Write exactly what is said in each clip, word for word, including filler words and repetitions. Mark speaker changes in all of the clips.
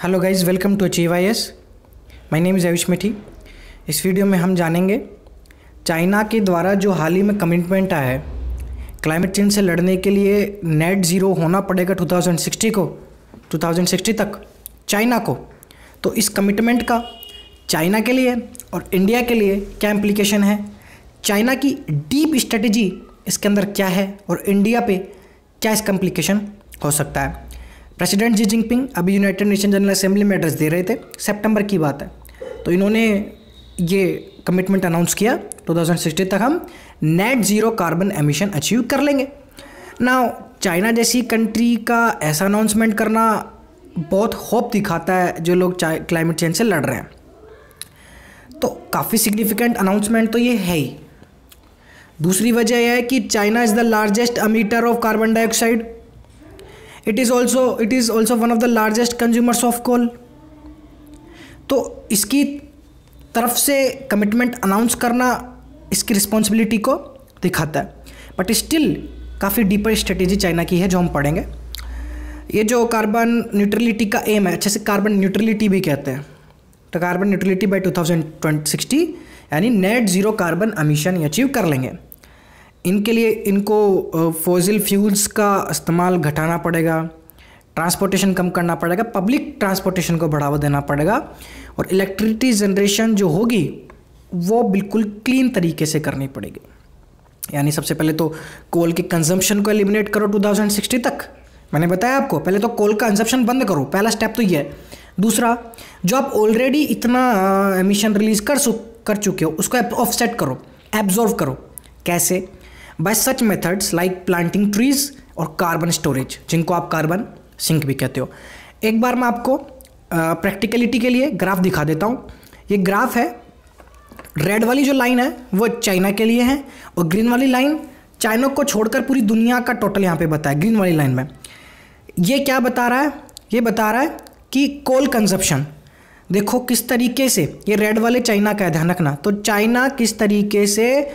Speaker 1: Hello guys, welcome to achieve I S. My name is Ayush Mithi. इस video में हम जानेंगे चाइना के द्वारा जो हाल ही में कमिटमेंट आया है क्लाइमेट चेंज से लड़ने के लिए नेट ज़ीरो होना पड़ेगा टू थाउजेंड सिक्सटी को टू थाउजेंड सिक्सटी तक चाइना को। तो इस कमिटमेंट का चाइना के लिए और इंडिया के लिए क्या इम्प्लीकेशन है, चाइना की डीप स्ट्रेटजी इसके अंदर क्या है और इंडिया पे क्या इसका इम्प्लीकेशन हो सकता है। प्रेसिडेंट जी जिनपिंग अभी यूनाइटेड नेशन जनरल असेंबली में एड्रेस दे रहे थे, सितंबर की बात है। तो इन्होंने ये कमिटमेंट अनाउंस किया टू थाउजेंड सिक्सटी तक हम net zero carbon emission achieve कर लेंगे। ना चाइना जैसी कंट्री का ऐसा अनाउंसमेंट करना बहुत होप दिखाता है जो लोग क्लाइमेट चेंज से लड़ रहे हैं। तो काफ़ी सिग्निफिकेंट अनाउंसमेंट तो ये है ही। दूसरी वजह यह है कि China is the largest emitter of carbon dioxide. It is also it is also one of the largest consumers of coal. तो इसकी तरफ से कमिटमेंट अनाउंस करना इसकी रिस्पॉन्सिबिलिटी को दिखाता है, बट स्टिल काफ़ी डीपर स्ट्रेटेजी चाइना की है जो हम पढ़ेंगे। ये जो कार्बन न्यूट्रलिटी का एम है, अच्छे से कार्बन न्यूट्रलिटी भी कहते हैं, तो carbon neutrality by two thousand sixty यानी net zero carbon emission achieve कर लेंगे। इनके लिए इनको फॉसिल फ्यूल्स का इस्तेमाल घटाना पड़ेगा, ट्रांसपोर्टेशन कम करना पड़ेगा, पब्लिक ट्रांसपोर्टेशन को बढ़ावा देना पड़ेगा और इलेक्ट्रिसिटी जनरेशन जो होगी वो बिल्कुल क्लीन तरीके से करनी पड़ेगी। यानी सबसे पहले तो कोल के कंजम्पशन को एलिमिनेट करो टू थाउजेंड सिक्सटी तक। मैंने बताया आपको, पहले तो कोल का कंजम्पशन बंद करो, पहला स्टेप तो ये है। दूसरा, जो आप ऑलरेडी इतना एमिशन रिलीज़ कर कर चुके हो उसको ऑफसेट करो, एब्जॉर्व करो। कैसे? By such methods like planting trees और कार्बन स्टोरेज, जिनको आप कार्बन सिंक भी कहते हो। एक बार मैं आपको प्रैक्टिकलिटी के लिए ग्राफ दिखा देता हूँ। ये ग्राफ है, रेड वाली जो लाइन है वो चाइना के लिए है और ग्रीन वाली लाइन चाइना को छोड़कर पूरी दुनिया का टोटल यहाँ पे बताया ग्रीन वाली लाइन में। ये क्या बता रहा है? ये बता रहा है कि कोल कंजप्शन देखो किस तरीके से, ये रेड वाले चाइना का है, ध्यान रखना। तो चाइना किस तरीके से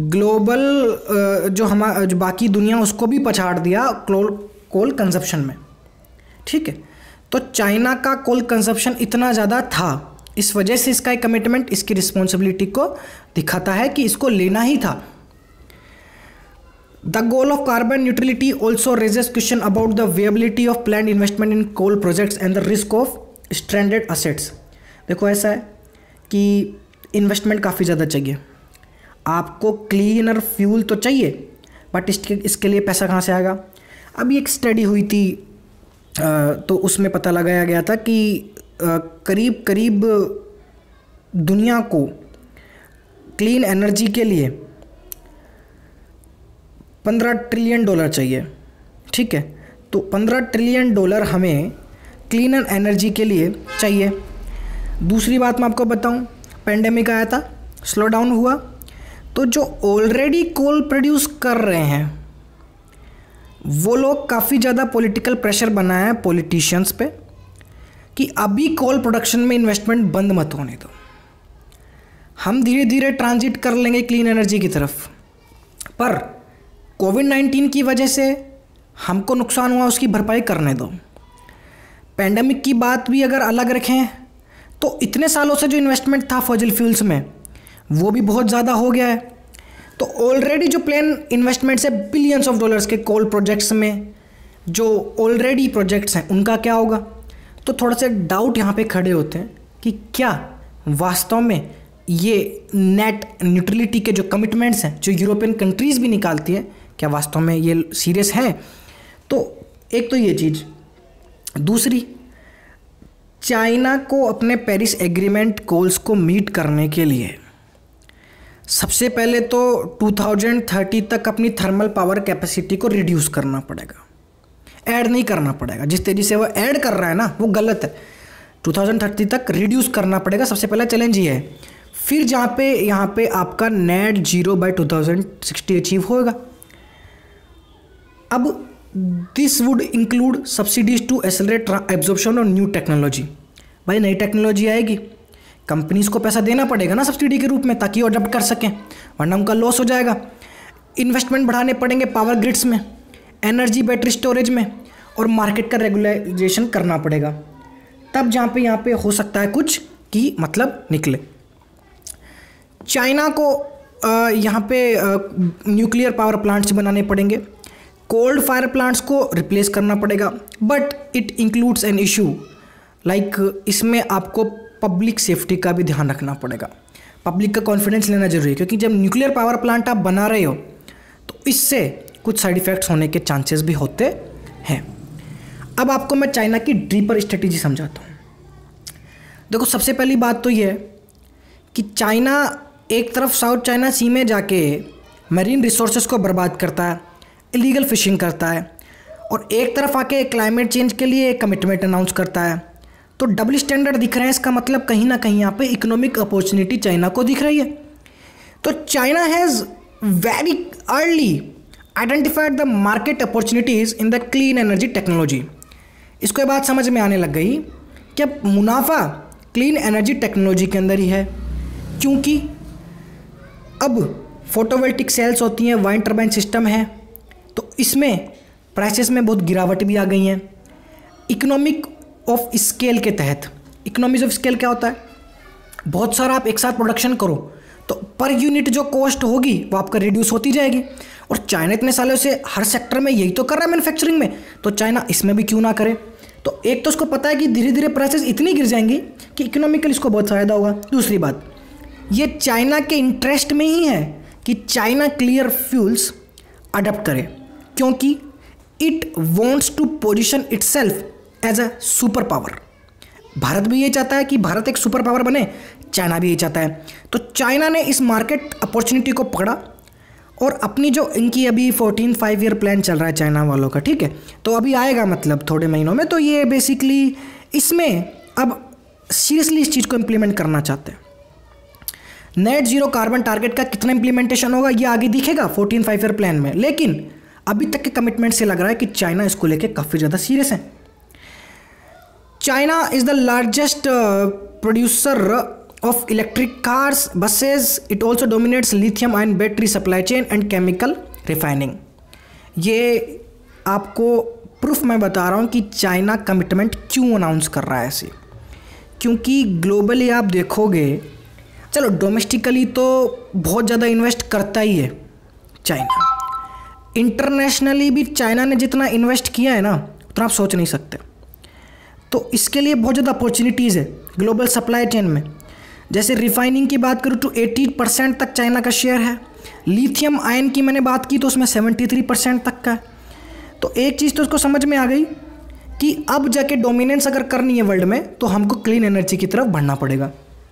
Speaker 1: ग्लोबल जो हमारा जो बाकी दुनिया उसको भी पछाड़ दिया कोल कोल कंजप्शन में, ठीक है। तो चाइना का कोल कंजप्शन इतना ज़्यादा था, इस वजह से इसका एक कमिटमेंट इसकी रिस्पॉन्सिबिलिटी को दिखाता है कि इसको लेना ही था। The goal of carbon neutrality also raises question about the viability of planned investment in coal projects and the risk of stranded assets. देखो ऐसा है कि इन्वेस्टमेंट काफ़ी ज़्यादा चाहिए, आपको क्लीनर फ्यूल तो चाहिए, बट इसके इसके लिए पैसा कहाँ से आएगा? अभी एक स्टडी हुई थी तो उसमें पता लगाया गया था कि करीब करीब दुनिया को क्लीन एनर्जी के लिए पंद्रह ट्रिलियन डॉलर चाहिए, ठीक है। तो पंद्रह ट्रिलियन डॉलर हमें क्लीनर एनर्जी के लिए चाहिए। दूसरी बात मैं आपको बताऊं, पेंडेमिक आया था, स्लो डाउन हुआ, तो जो ऑलरेडी कोल प्रोड्यूस कर रहे हैं वो लोग काफ़ी ज़्यादा पॉलिटिकल प्रेशर बनाया है पॉलिटिशियंस पे कि अभी कोल प्रोडक्शन में इन्वेस्टमेंट बंद मत होने दो, हम धीरे धीरे ट्रांजिट कर लेंगे क्लीन एनर्जी की तरफ। पर कोविड नाइन्टीन की वजह से हमको नुकसान हुआ, उसकी भरपाई करने दो। पेंडेमिक की बात भी अगर अलग रखें तो इतने सालों से जो इन्वेस्टमेंट था फॉसिल फ्यूल्स में वो भी बहुत ज़्यादा हो गया है। तो ऑलरेडी जो प्लान इन्वेस्टमेंट्स है बिलियंस ऑफ डॉलर्स के कोल प्रोजेक्ट्स में, जो ऑलरेडी प्रोजेक्ट्स हैं उनका क्या होगा? तो थोड़ा सा डाउट यहाँ पे खड़े होते हैं कि क्या वास्तव में ये नेट न्यूट्रलिटी के जो कमिटमेंट्स हैं जो यूरोपियन कंट्रीज़ भी निकालती है, क्या वास्तव में ये सीरियस है? तो एक तो ये चीज़। दूसरी, चाइना को अपने पेरिस एग्रीमेंट गोल्स को मीट करने के लिए सबसे पहले तो टू थाउजेंड थर्टी तक अपनी थर्मल पावर कैपेसिटी को रिड्यूस करना पड़ेगा, ऐड नहीं करना पड़ेगा। जिस तेज़ी से वो ऐड कर रहा है ना वो गलत है। टू थाउजेंड थर्टी तक रिड्यूस करना पड़ेगा, सबसे पहला चैलेंज ये है। फिर जहाँ पे यहाँ पे आपका net zero by two thousand sixty achieve होगा। अब this would include subsidies to accelerate absorption और न्यू टेक्नोलॉजी। भाई नई टेक्नोलॉजी आएगी, कंपनीज को पैसा देना पड़ेगा ना सब्सिडी के रूप में, ताकि वो अडॉप्ट कर सकें, वरना उनका लॉस हो जाएगा। इन्वेस्टमेंट बढ़ाने पड़ेंगे पावर ग्रिड्स में, एनर्जी बैटरी स्टोरेज में, और मार्केट का रेगुलाइजेशन करना पड़ेगा। तब जहाँ पे यहाँ पे हो सकता है कुछ कि मतलब निकले। चाइना को यहाँ पे न्यूक्लियर पावर प्लांट्स बनाने पड़ेंगे, कोल्ड फायर प्लांट्स को रिप्लेस करना पड़ेगा, but it includes an issue like इसमें आपको पब्लिक सेफ्टी का भी ध्यान रखना पड़ेगा, पब्लिक का कॉन्फिडेंस लेना जरूरी है, क्योंकि जब न्यूक्लियर पावर प्लांट आप बना रहे हो तो इससे कुछ साइड इफ़ेक्ट्स होने के चांसेस भी होते हैं। अब आपको मैं चाइना की डीपर स्ट्रेटेजी समझाता हूँ। देखो, सबसे पहली बात तो ये है कि चाइना एक तरफ साउथ चाइना सी में जाके मरीन रिसोर्सेज को बर्बाद करता है, इलीगल फिशिंग करता है, और एक तरफ आके क्लाइमेट चेंज के लिए कमिटमेंट अनाउंस करता है। तो डबल स्टैंडर्ड दिख रहे हैं, इसका मतलब कहीं ना कहीं यहाँ पे इकोनॉमिक अपॉर्चुनिटी चाइना को दिख रही है। तो China has very early identified the market opportunities in the clean energy technology. इसको ये बात समझ में आने लग गई कि अब मुनाफा क्लीन एनर्जी टेक्नोलॉजी के अंदर ही है, क्योंकि अब फोटोवोल्टिक सेल्स होती हैं, वाइंड टर्बाइन सिस्टम है, तो इसमें प्राइसेस में बहुत गिरावट भी आ गई है। इकोनॉमिक ऑफ स्केल के तहत, इकोनॉमिक्स ऑफ स्केल क्या होता है, बहुत सारा आप एक साथ प्रोडक्शन करो तो पर यूनिट जो कॉस्ट होगी वो आपका रिड्यूस होती जाएगी। और चाइना इतने सालों से हर सेक्टर में यही तो कर रहा है मैन्युफैक्चरिंग में, तो चाइना इसमें भी क्यों ना करे। तो एक तो उसको पता है कि धीरे धीरे प्राइसेस इतनी गिर जाएंगी कि इकोनॉमिकल इसको बहुत फ़ायदा होगा। दूसरी बात, ये चाइना के इंटरेस्ट में ही है कि चाइना क्लियर फ्यूल्स अडॉप्ट करे, क्योंकि it wants to position itself as a super power. Bharat भी ये चाहता है कि भारत एक सुपर पावर बने, चाइना भी ये चाहता है। तो चाइना ने इस मार्केट अपॉर्चुनिटी को पकड़ा और अपनी जो इनकी अभी फोर्टीन फाइव ईयर प्लान चल रहा है चाइना वालों का, ठीक है, तो अभी आएगा मतलब थोड़े महीनों में, तो ये बेसिकली इसमें अब सीरियसली इस चीज़ को इम्प्लीमेंट करना चाहते हैं। नेट जीरो कार्बन टारगेट का कितना इम्प्लीमेंटेशन होगा ये आगे दिखेगा फोर्टीन फाइव ईयर प्लान में, लेकिन अभी तक के कमिटमेंट से लग रहा है कि चाइना इसको लेके काफ़ी ज़्यादा सीरियस है। China is the largest producer of electric cars, buses. It also dominates lithium ion battery supply chain and chemical refining. ये आपको प्रूफ मैं बता रहा हूँ कि चाइना कमिटमेंट क्यों अनाउंस कर रहा है ऐसे, क्योंकि ग्लोबली आप देखोगे, चलो डोमेस्टिकली तो बहुत ज़्यादा इन्वेस्ट करता ही है चाइना, इंटरनेशनली भी चाइना ने जितना इन्वेस्ट किया है ना उतना आप सोच नहीं सकते। तो इसके लिए बहुत ज़्यादा अपॉर्चुनिटीज़ है ग्लोबल सप्लाई चेन में। जैसे रिफाइनिंग की बात करूँ तो अस्सी परसेंट तक चाइना का शेयर है, लिथियम आयन की मैंने बात की तो उसमें तिहत्तर परसेंट तक का है। तो एक चीज़ तो उसको समझ में आ गई कि अब जाके डोमिनेंस अगर करनी है वर्ल्ड में तो हमको क्लीन एनर्जी की तरफ बढ़ना पड़ेगा।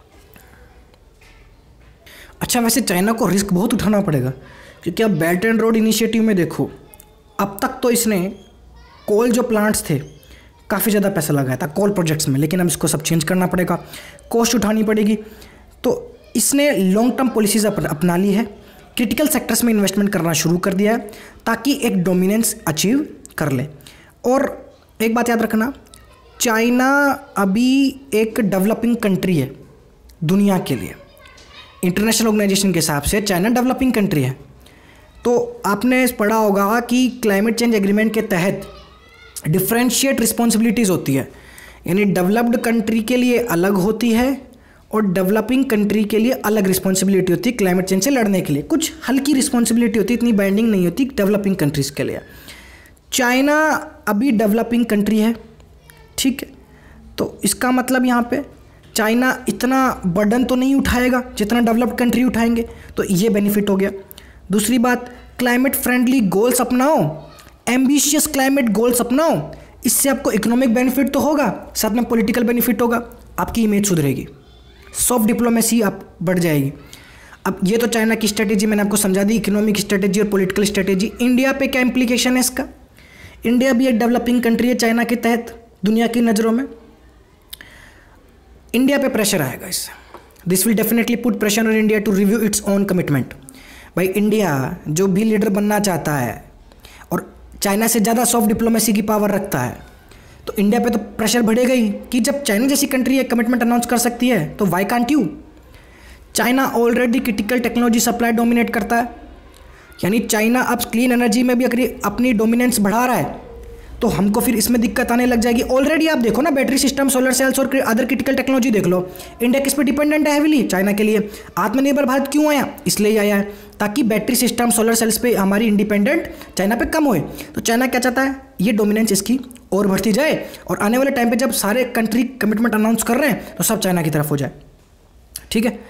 Speaker 1: अच्छा, वैसे चाइना को रिस्क बहुत उठाना पड़ेगा, क्योंकि अब बेल्ट एंड रोड इनिशिएटिव में देखो, अब तक तो इसने कोल जो प्लांट्स थे काफ़ी ज़्यादा पैसा लगाया था कोल प्रोजेक्ट्स में, लेकिन अब इसको सब चेंज करना पड़ेगा, कॉस्ट उठानी पड़ेगी। तो इसने लॉन्ग टर्म पॉलिसीज़ अपना ली है, क्रिटिकल सेक्टर्स में इन्वेस्टमेंट करना शुरू कर दिया है ताकि एक डोमिनेंस अचीव कर ले। और एक बात याद रखना, चाइना अभी एक डेवलपिंग कंट्री है दुनिया के लिए, इंटरनेशनल ऑर्गेनाइजेशन के हिसाब से चाइना डेवलपिंग कंट्री है। तो आपने पढ़ा होगा कि क्लाइमेट चेंज एग्रीमेंट के तहत डिफरेंशिएट रिस्पॉन्सिबिलिटीज़ होती है, यानी डेवलप्ड कंट्री के लिए अलग होती है और डेवलपिंग कंट्री के लिए अलग रिस्पॉन्सिबिलिटी होती है क्लाइमेट चेंज से लड़ने के लिए। कुछ हल्की रिस्पॉन्सिबिलिटी होती है, इतनी बाइंडिंग नहीं होती डेवलपिंग कंट्रीज़ के लिए। चाइना अभी डेवलपिंग कंट्री है, ठीक है, तो इसका मतलब यहाँ पे चाइना इतना बर्डन तो नहीं उठाएगा जितना डेवलप्ड कंट्री उठाएंगे, तो ये बेनिफिट हो गया। दूसरी बात, क्लाइमेट फ्रेंडली गोल्स अपनाओ, एम्बिशियस क्लाइमेट गोल्स अपनाओ, इससे आपको इकोनॉमिक बेनिफिट तो होगा, साथ में पॉलिटिकल बेनिफिट होगा, आपकी इमेज सुधरेगी, सॉफ्ट डिप्लोमेसी आप बढ़ जाएगी। अब ये तो चाइना की स्ट्रेटेजी मैंने आपको समझा दी, इकोनॉमिक स्ट्रेटेजी और पॉलिटिकल स्ट्रेटेजी। इंडिया पे क्या इंप्लीकेशन है इसका? इंडिया भी एक डेवलपिंग कंट्री है चाइना के तहत दुनिया की नज़रों में। इंडिया पे प्रेशर आएगा इससे, this will definitely put pressure on India to review its own commitment. भाई इंडिया जो भी लीडर बनना चाहता है और चाइना से ज़्यादा सॉफ्ट डिप्लोमेसी की पावर रखता है, तो इंडिया पे तो प्रेशर बढ़ेगा ही कि जब चाइना जैसी कंट्री एक कमिटमेंट अनाउंस कर सकती है तो why can't you. China already critical technology supply dominate करता है, यानी चाइना अब क्लीन एनर्जी में भी अगर अपनी डोमिनेंस बढ़ा रहा है तो हमको फिर इसमें दिक्कत आने लग जाएगी। ऑलरेडी आप देखो ना, बैटरी सिस्टम, सोलर सेल्स और अदर क्रिटिकल टेक्नोलॉजी देख लो, इंडिया किस पे डिपेंडेंट है हेवीली? चाइना के लिए। आत्मनिर्भर भारत क्यों आया? इसलिए आया है ताकि बैटरी सिस्टम, सोलर सेल्स पे हमारी इंडिपेंडेंट चाइना पे कम होए। तो चाइना क्या चाहता है? ये डोमिनेंस इसकी और बढ़ती जाए और आने वाले टाइम पे जब सारे कंट्री कमिटमेंट अनाउंस कर रहे हैं तो सब चाइना की तरफ हो जाए। ठीक है।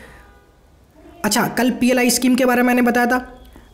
Speaker 1: अच्छा, कल पीएलआई स्कीम के बारे में मैंने बताया था,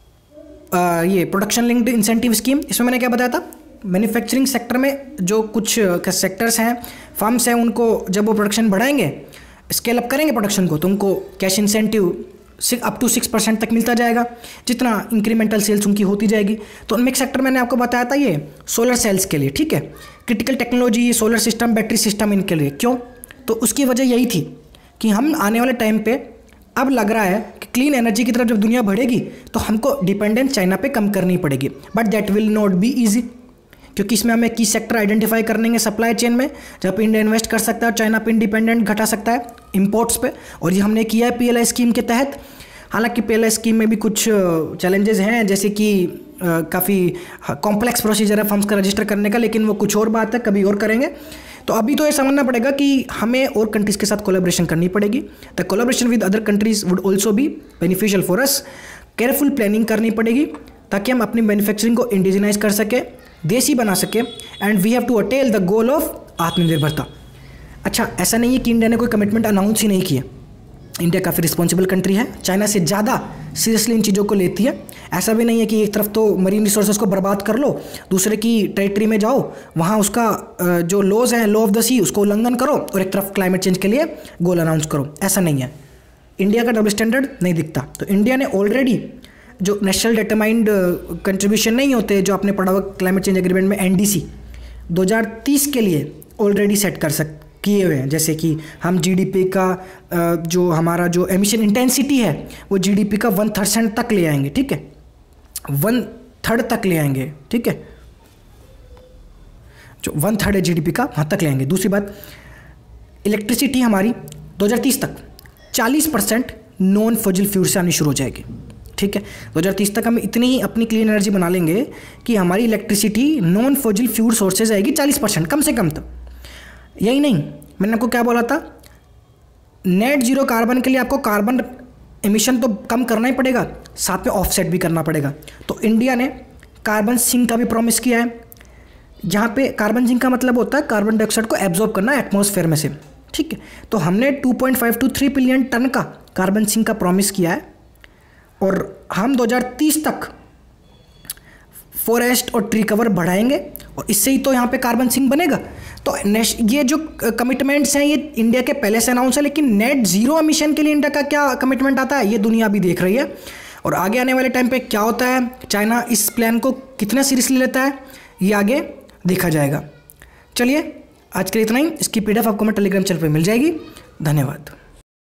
Speaker 1: आ, ये प्रोडक्शन लिंक्ड इंसेंटिव स्कीम। इसमें मैंने क्या बताया था? मैन्युफैक्चरिंग सेक्टर में जो कुछ सेक्टर्स हैं, फर्म्स हैं, उनको जब वो प्रोडक्शन बढ़ाएंगे, स्केल अप करेंगे प्रोडक्शन को, तो उनको cash incentive up to six percent तक मिलता जाएगा, जितना इंक्रीमेंटल सेल्स उनकी होती जाएगी। तो उनमें एक सेक्टर मैंने आपको बताया था ये सोलर सेल्स के लिए। ठीक है, critical technology, solar system, battery system, इनके लिए। क्यों? तो उसकी वजह यही थी कि हम आने वाले टाइम पे अब लग रहा है कि क्लीन एनर्जी की तरफ जब दुनिया बढ़ेगी तो हमको डिपेंडेंस चाइना पे कम करनी पड़ेगी। But that will not be easy, क्योंकि इसमें हमें की सेक्टर आइडेंटिफाई करने सप्लाई चेन में, जहाँ पे इंडिया इन्वेस्ट कर सकता है और चाइना पे इंडिपेंडेंट घटा सकता है इंपोर्ट्स पे, और ये हमने किया है पीएलआई स्कीम के तहत। हालांकि पीएलआई स्कीम में भी कुछ चैलेंजेस हैं, जैसे कि काफ़ी कॉम्प्लेक्स प्रोसीजर है फर्म्स का रजिस्टर करने का, लेकिन वो कुछ और बात है, कभी और करेंगे। तो अभी तो ये समझना पड़ेगा कि हमें और कंट्रीज़ के साथ कोलैबोरेशन करनी पड़ेगी। The collaboration with other countries would also be beneficial for us. Careful planning करनी पड़ेगी ताकि हम अपनी मैन्युफैक्चरिंग को इंडिजिनाइज कर सके, देसी बना सके, and we have to attain the goal of आत्मनिर्भरता। अच्छा, ऐसा नहीं है कि इंडिया ने कोई कमिटमेंट अनाउंस ही नहीं किया। इंडिया काफ़ी रिस्पॉन्सिबल कंट्री है, चाइना से ज़्यादा सीरियसली इन चीज़ों को लेती है। ऐसा भी नहीं है कि एक तरफ तो मरीन रिसोर्सेज को बर्बाद कर लो, दूसरे की टेरिटरी में जाओ, वहाँ उसका जो लॉज हैं, लॉ ऑफ द सी, उसको उल्लंघन करो, और एक तरफ क्लाइमेट चेंज के लिए गोल अनाउंस करो। ऐसा नहीं है, इंडिया का डबल स्टैंडर्ड नहीं दिखता। तो इंडिया ने ऑलरेडी जो नेशनल डिटरमाइंड कंट्रीब्यूशन नहीं होते, जो आपने पढ़ा हुआ क्लाइमेट चेंज एग्रीमेंट में, एनडीसी दो हज़ार तीस के लिए ऑलरेडी सेट कर सक किए हुए हैं। जैसे कि हम जीडीपी का जो हमारा जो एमिशन इंटेंसिटी है वो जीडीपी का वन परसेंट तक ले आएंगे। ठीक है, वन थर्ड तक ले आएंगे। ठीक है, जो वन थर्ड है जीडीपी का, वहाँ तक ले आएंगे। दूसरी बात, इलेक्ट्रिसिटी हमारी दो हज़ार तीस तक चालीस परसेंट नॉन फॉसिल फ्यूल से आनी शुरू हो जाएगी। ठीक है, दो हज़ार तीस तक हम इतनी ही अपनी क्लीन एनर्जी बना लेंगे कि हमारी electricity non fossil fuel sources आएगी चालीस परसेंट कम से कम। तक यही नहीं, मैंने आपको क्या बोला था, नेट जीरो कार्बन के लिए आपको कार्बन एमिशन तो कम करना ही पड़ेगा, साथ में ऑफसेट भी करना पड़ेगा। तो इंडिया ने कार्बन सिंक का भी प्रॉमिस किया है। यहाँ पे कार्बन सिंक का मतलब होता है कार्बन डाइऑक्साइड को एब्जॉर्ब करना एटमॉस्फेयर में से। ठीक है, तो हमने two point five to three billion ton का कार्बन सिंक का प्रॉमिस किया है, और हम दो हज़ार तीस तक फॉरेस्ट और ट्री कवर बढ़ाएंगे, और इससे ही तो यहाँ पे कार्बन सिंक बनेगा। तो ये जो कमिटमेंट्स हैं ये इंडिया के पहले से अनाउंस है, लेकिन नेट जीरो एमिशन के लिए इंडिया का क्या कमिटमेंट आता है ये दुनिया भी देख रही है। और आगे आने वाले टाइम पे क्या होता है, चाइना इस प्लान को कितना सीरियसली लेता है, ये आगे देखा जाएगा। चलिए, आज के लिए इतना ही। इसकी पीडीएफ आपको मैं टेलीग्राम चैनल पर मिल जाएगी। धन्यवाद।